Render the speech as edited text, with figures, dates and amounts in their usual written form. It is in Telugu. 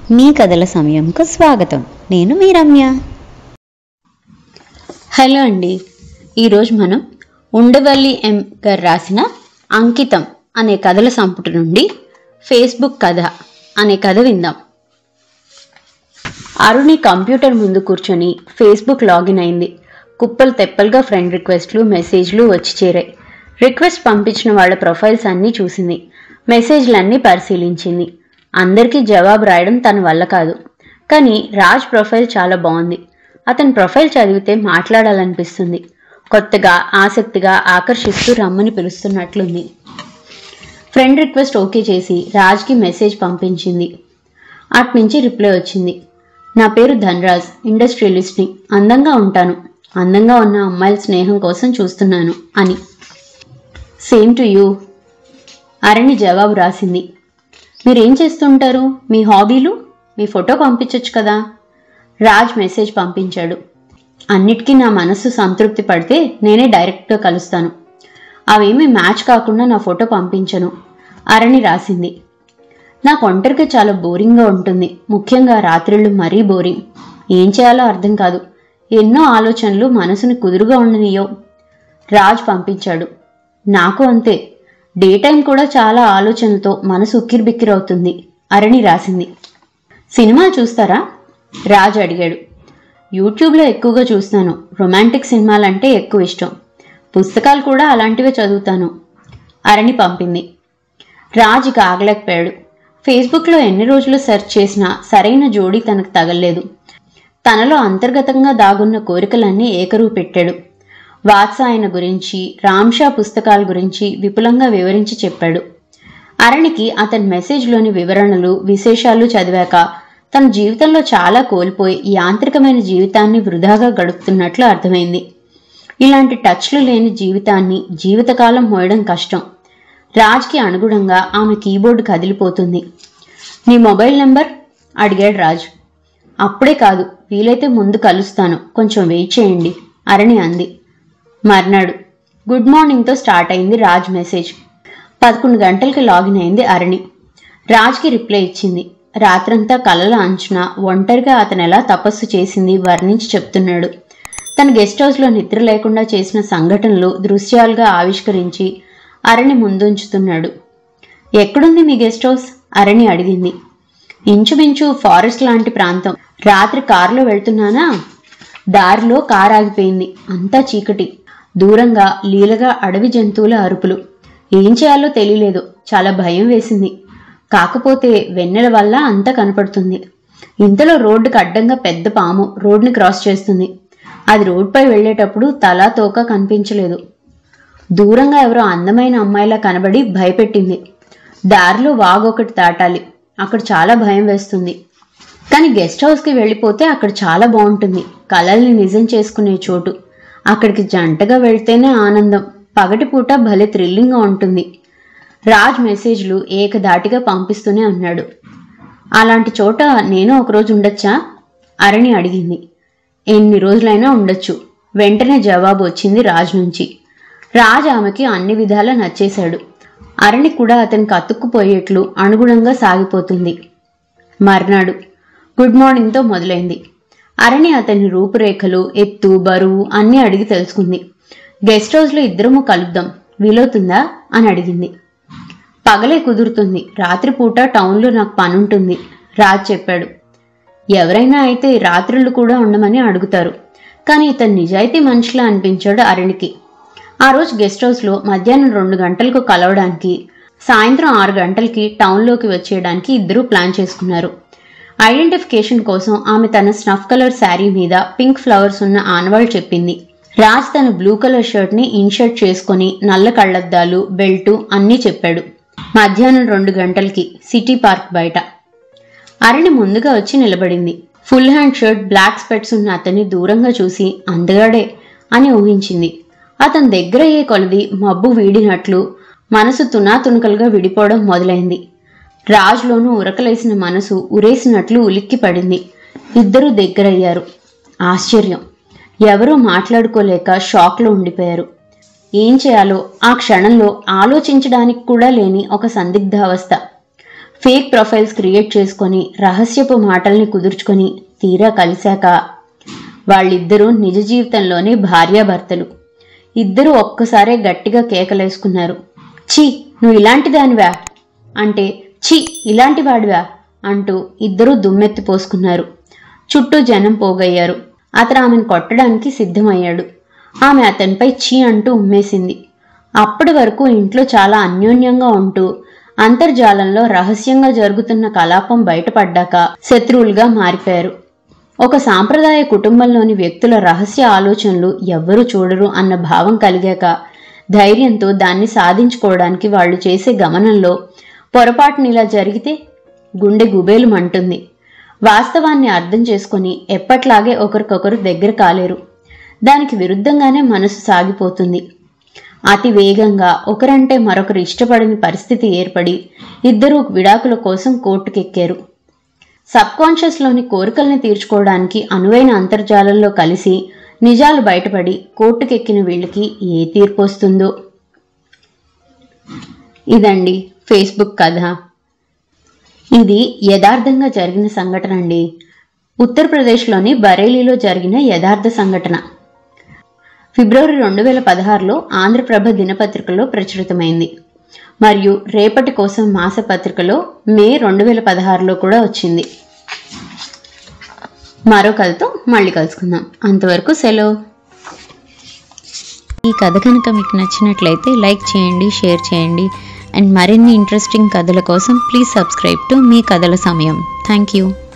మీ కథల సమయంకు స్వాగతం. నేను మీ రమ్య. హలో అండి. ఈరోజు మనం ఉండవల్లి ఎం గారు రాసిన అంకితం అనే కథల సంపుటి నుండి ఫేస్బుక్ కథ అనే కథ విందాం. అరుణి కంప్యూటర్ ముందు కూర్చొని ఫేస్బుక్ లాగిన్ అయింది. కుప్పలు తెప్పలుగా ఫ్రెండ్ రిక్వెస్ట్లు, మెసేజ్లు వచ్చి చేరాయి. రిక్వెస్ట్ పంపించిన వాళ్ళ ప్రొఫైల్స్ అన్నీ చూసింది. మెసేజ్లన్నీ పరిశీలించింది. అందరికీ జవాబు రాయడం తన వల్ల కాదు. కానీ రాజ్ ప్రొఫైల్ చాలా బాగుంది. అతని ప్రొఫైల్ చదివితే మాట్లాడాలనిపిస్తుంది. కొత్తగా, ఆసక్తిగా, ఆకర్షిస్తూ రమ్మని పిలుస్తున్నట్లుంది. ఫ్రెండ్ రిక్వెస్ట్ ఓకే చేసి రాజ్కి మెసేజ్ పంపించింది. అట్నుంచి రిప్లై వచ్చింది. నా పేరు ధనరాజ్, ఇండస్ట్రియలిస్ట్ని. అందంగా ఉంటాను. అందంగా ఉన్న అమ్మాయిల స్నేహం కోసం చూస్తున్నాను అని. Same to you. అరణి జవాబు రాసింది. మీరేం చేస్తుంటారు? మీ హాబీలు? మీ ఫోటో పంపించచ్చు కదా. రాజ్ మెసేజ్ పంపించాడు. అన్నిటికీ నా మనస్సు సంతృప్తి పడితే నేనే డైరెక్ట్గా కలుస్తాను. అవేమీ మ్యాచ్ కాకుండా నా ఫోటో పంపించను. అరణి రాసింది. నాకు ఒంటరిగా చాలా బోరింగ్గా ఉంటుంది. ముఖ్యంగా రాత్రిళ్ళు మరీ బోరింగ్. ఏం చేయాలో అర్థం కాదు. ఎన్నో ఆలోచనలు మనసుని కుదురుగా ఉండనియో. రాజ్ పంపించాడు. నాకు అంతే. డే టైం కూడా చాలా ఆలోచనలతో మనసు ఉక్కిరిబిక్కిరవుతుంది. అరణి రాసింది. సినిమా చూస్తారా? రాజ్ అడిగాడు. యూట్యూబ్లో ఎక్కువగా చూస్తాను. రొమాంటిక్ సినిమాలంటే ఎక్కువ ఇష్టం. పుస్తకాలు కూడా అలాంటివే చదువుతాను. అరణి పంపింది. రాజ్ ఇక ఆగలేకపోయాడు. ఫేస్బుక్లో ఎన్ని రోజులు సెర్చ్ చేసినా సరైన జోడీ తనకు తగల్లేదు. తనలో అంతర్గతంగా దాగున్న కోరికలన్నీ ఏకరువు పెట్టాడు. వాత్సాయన గురించి, రామ్షా పుస్తకాల గురించి విపులంగా వివరించి చెప్పాడు. అరణికి అతని మెసేజ్లోని వివరణలు, విశేషాలు చదివాక తన జీవితంలో చాలా కోల్పోయి యాంత్రికమైన జీవితాన్ని వృధాగా గడుపుతున్నట్లు అర్థమైంది. ఇలాంటి టచ్లు లేని జీవితాన్ని జీవితకాలం మోయడం కష్టం. రాజ్కి అనుగుణంగా ఆమె కీబోర్డు కదిలిపోతుంది. నీ మొబైల్ నెంబర్? అడిగాడు రాజ్. అప్పుడే కాదు, వీలైతే ముందు కలుస్తాను, కొంచెం వెయిట్ చేయండి అరణి అంది. మర్నాడు గుడ్ మార్నింగ్తో స్టార్ట్ అయింది రాజ్ మెసేజ్. 11 గంటలకి లాగిన్ అయింది అరణి. రాజ్కి రిప్లై ఇచ్చింది. రాత్రంతా కలల అంచున ఒంటరిగా అతను ఎలా తపస్సు చేసింది వర్ణించి చెప్తున్నాడు. తన గెస్ట్ హౌస్లో నిద్ర లేకుండా చేసిన సంఘటనలు దృశ్యాలుగా ఆవిష్కరించి అరణి ముందుంచుతున్నాడు. ఎక్కడుంది మీ గెస్ట్ హౌస్? అరణి అడిగింది. ఇంచుమించు ఫారెస్ట్ లాంటి ప్రాంతం. రాత్రి కారులో వెళ్తున్నానా? దారిలో కారు ఆగిపోయింది. అంతా చీకటి. దూరంగా లీలగా అడవి జంతువుల అరుపులు. ఏం చేయాలో తెలియలేదు. చాలా భయం వేసింది. కాకపోతే వెన్నెల వల్ల అంతా కనపడుతుంది. ఇంతలో రోడ్డుకు అడ్డంగా పెద్ద పాము రోడ్ని క్రాస్ చేస్తుంది. అది రోడ్పై వెళ్లేటప్పుడు తలా తోక కనిపించలేదు. దూరంగా ఎవరో అందమైన అమ్మాయిలా కనబడి భయపెట్టింది. దారిలో వాగొకటి దాటాలి. అక్కడ చాలా భయం వేస్తుంది. కానీ గెస్ట్ హౌస్కి వెళ్ళిపోతే అక్కడ చాలా బాగుంటుంది. కలల్ని నిజం చేసుకునే చోటు. అక్కడికి జంటగా వెళ్తేనే ఆనందం. పగటిపూట భలే థ్రిల్లింగ్గా ఉంటుంది. రాజ్ మెసేజ్లు ఏకధాటిగా పంపిస్తూనే ఉన్నాడు. అలాంటి చోట నేను ఒకరోజు ఉండొచ్చా? అరణి అడిగింది. ఎన్ని రోజులైనా ఉండొచ్చు. వెంటనే జవాబు వచ్చింది రాజ్ నుంచి. రాజ్ ఆమెకి అన్ని విధాలా నచ్చేశాడు. అరణి కూడా అతనికి అతుక్కుపోయేట్లు అనుగుణంగా సాగిపోతుంది. మర్నాడు గుడ్ మార్నింగ్తో మొదలైంది. అరణి అతని రూపురేఖలు, ఎత్తు, బరువు అన్నీ అడిగి తెలుసుకుంది. గెస్ట్ హౌస్లో ఇద్దరము కలుద్దాం, వీలవుతుందా అని అడిగింది. పగలే కుదురుతుంది. రాత్రిపూట టౌన్లో నాకు పనుంటుంది రాజ్ చెప్పాడు. ఎవరైనా అయితే రాత్రులు కూడా ఉండమని అడుగుతారు. కానీ ఇతను నిజాయితీ మనిషిలా అనిపించాడు అరణికి. ఆ రోజు గెస్ట్ హౌస్లో మధ్యాహ్నం 2 గంటలకు కలవడానికి, సాయంత్రం 6 గంటలకి టౌన్లోకి వచ్చేయడానికి ఇద్దరూ ప్లాన్ చేసుకున్నారు. ఐడెంటిఫికేషన్ కోసం ఆమె తన స్నఫ్ కలర్ శారీ మీద పింక్ ఫ్లవర్స్ ఉన్న ఆనవాళ్ళు చెప్పింది. రాజ్ తన బ్లూ కలర్ షర్ట్ని ఇన్షర్ట్ చేసుకుని నల్ల కళ్లద్దాలు, బెల్టు అన్నీ చెప్పాడు. మధ్యాహ్నం 2 గంటలకి సిటీ పార్క్ బయట. అరణి ముందుగా వచ్చి నిలబడింది. Full hand shirt, black specs ఉన్న అతన్ని దూరంగా చూసి అందగాడే అని ఊహించింది. అతని దగ్గర అయ్యే కొలది మబ్బు వీడినట్లు మనసు తునాతునకలుగా విడిపోవడం మొదలైంది. రాజ్లోనూ ఉరకలేసిన మనసు ఉరేసినట్లు ఉలిక్కి పడింది. ఇద్దరూ దగ్గరయ్యారు. ఆశ్చర్యం. ఎవరూ మాట్లాడుకోలేక షాక్లో ఉండిపోయారు. ఏం చేయాలో ఆ క్షణంలో ఆలోచించడానికి కూడా లేని ఒక సందిగ్ధావస్థ. ఫేక్ ప్రొఫైల్స్ క్రియేట్ చేసుకొని రహస్యపు మాటల్ని కుదుర్చుకొని తీరా కలిశాక వాళ్ళిద్దరూ నిజ జీవితంలోనే భార్యాభర్తలు. ఇద్దరూ ఒక్కసారే గట్టిగా కేకలేసుకున్నారు. ఛీ, నువ్వు ఇలాంటి దానివా అంటే ఛీ ఇలాంటి వాడివా అంటూ ఇద్దరూ దుమ్మెత్తి పోసుకున్నారు. చుట్టూ జనం పోగయ్యారు. అతను ఆమెను కొట్టడానికి సిద్ధమయ్యాడు. ఆమె అతనిపై ఛీ అంటూ ఉమ్మేసింది. అప్పటి వరకు ఇంట్లో చాలా అన్యోన్యంగా ఉంటూ అంతర్జాలంలో రహస్యంగా జరుగుతున్న కలాపం బయటపడ్డాక శత్రువులుగా మారిపోయారు. ఒక సాంప్రదాయ కుటుంబంలోని వ్యక్తుల రహస్య ఆలోచనలు ఎవ్వరూ చూడరు అన్న భావం కలిగాక ధైర్యంతో దాన్ని సాధించుకోవడానికి వాళ్ళు చేసే గమనంలో పొరపాటుని ఇలా జరిగితే గుండె గుబేలు మంటుంది. వాస్తవాన్ని అర్థం చేసుకుని ఎప్పట్లాగే ఒకరికొకరు దగ్గర కాలేరు. దానికి విరుద్ధంగానే మనసు సాగిపోతుంది. అతి వేగంగా ఒకరంటే మరొకరు ఇష్టపడని పరిస్థితి ఏర్పడి ఇద్దరూ విడాకుల కోసం కోర్టుకెక్కారు. సబ్కాన్షియస్లోని కోరికల్ని తీర్చుకోవడానికి అనువైన అంతర్జాలంలో కలిసి నిజాలు బయటపడి కోర్టుకెక్కిన వీళ్ళకి ఏ తీర్పు వస్తుందో. ఇదండి ఫేస్బుక్ కథ. ఇది యథార్థంగా జరిగిన సంఘటన అండి. ఉత్తరప్రదేశ్లోని బరేలీలో జరిగిన యథార్థ సంఘటన. ఫిబ్రవరి 2016లో ఆంధ్రప్రభ దినపత్రికలో ప్రచురితమైంది మరియు రేపటి కోసం మాసపత్రికలో మే 2016లో కూడా వచ్చింది. మరో కథతో మళ్ళీ కలుసుకుందాం. అంతవరకు సెలవు. ఈ కథ కనుక మీకు నచ్చినట్లయితే లైక్ చేయండి, షేర్ చేయండి. అండ్ మరిన్ని ఇంట్రెస్టింగ్ కథల కోసం ప్లీజ్ సబ్స్క్రైబ్ టు మీ కథల సమయం. Thank you.